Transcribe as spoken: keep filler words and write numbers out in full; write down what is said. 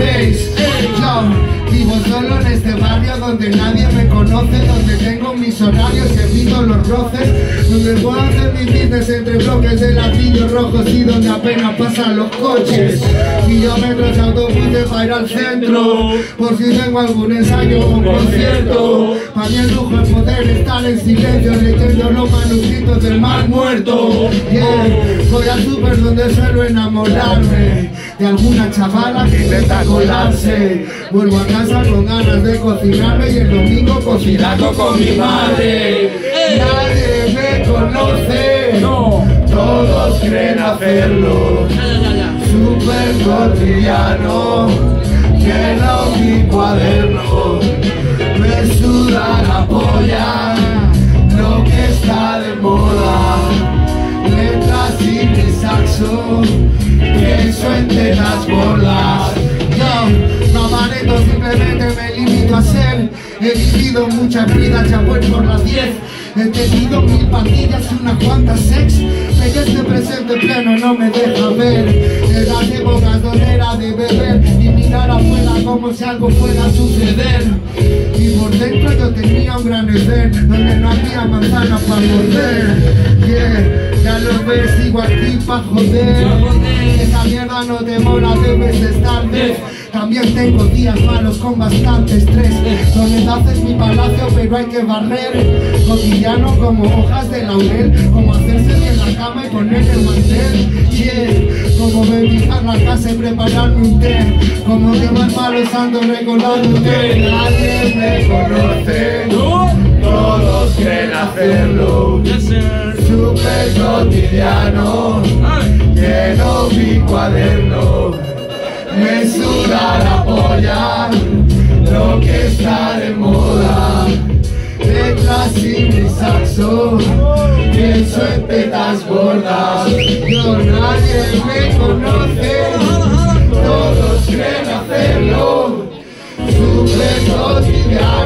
face. Yo vivo solo en este barrio donde nadie me conoce, donde tengo mis horarios, evito los roces, donde puedo hacer mi business entre bloques de ladrillos rojos y donde apenas pasan los coches. Kilómetros de autobuses para ir al centro, por si tengo algún ensayo o concierto. Para mí el lujo es poder estar en silencio leyendo los manuscritos del mar muerto. Yeah. Voy al súper donde suelo enamorarme de alguna chavala que intenta colarse. Vuelvo a casa con ganas de cocinarme y el domingo cocinando con mi madre. Nadie me conoce, todos creen hacerlo. Súper cotidiano, lleno mi cuaderno. Me suda la polla, lo que está de moda. Letras y mi saxo, pienso en tetas gordas. Yo no aparento, simplemente me limito a ser. He vivido muchas vidas, ya voy por las diez. He tenido mil pandillas y unas cuantas sex, pero este presente pleno no me deja ver. De las épocas donde era de beber y mirar afuera como si algo fuera a suceder. Y por dentro yo tenía un gran edén, donde no había manzanas para morder. Yeah, ya lo ves, sigo aquí pa' joder. Esa mierda no te mola, debes estar de. También tengo días malos con bastante estrés. Soledad es mi palacio, pero hay que barrer. Cotidiano como hojas de laurel, como hacerse bien la cama y poner el mantel. Yeah, como bebijar la casa y prepararme un té, como llevar palos santos recordándote. Nadie me conoce, todos creen hacerlo. Súper cotidiano, lleno mi cuaderno. Me suda la polla, lo que está de moda. Letras y mi saxo, pienso en tetas gordas. Yo nadie me conoce, todos creen hacerlo. Súper cotidiano.